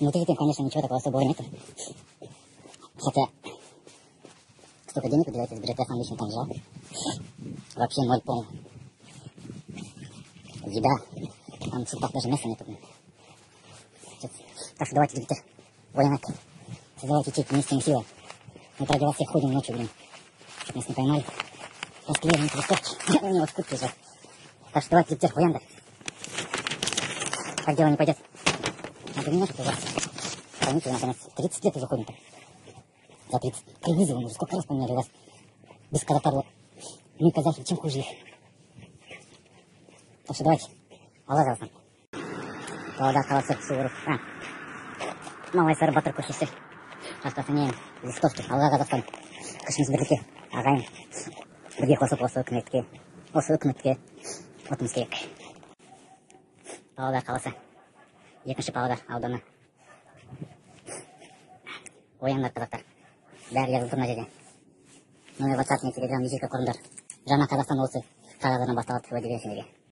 Вот этим, конечно, ничего такого особого нет. Хотя, столько денег выделяется из бюджета Foundation, там взял. Вообще ноль полный. Еда. Там в супах даже мяса нету. Так что давайте, ребята, военак, создавайте ячейки вместе силы. Мы ради вас всех ходим ночью, блин. Чтоб нас не поймали. Расклеили листовки. У него в куртке лежат. Так что давайте, ребята, военак. Так дело не пойдет. Надо немножко ужаться. Поймите, наконец, 30 лет уже ходим-то. За 30. При вызове мы уже сколько раз поменяли вас. Без казахарла. Мы, казахи, чем хуже их. Так что давайте. Алла жазсын. Павлодар қаласы Суворов. Малайсары батыр көшесі. Жастасынен листовки. Алла Қазақстан. Күшіміз бірлікке. Ағайын. Бірге қосып осы үкіметке отымыз керек. Павлодар қаласы. Екінші Павлодар ауданы. Ояндар қазақтар. Бәрі жазылып тұр мына жерде. Номер WhatsApp, телеграм, визитка құрыңдар. Жаңа Қазақстан осы қағаздардан басталады уәде бересіңдерге.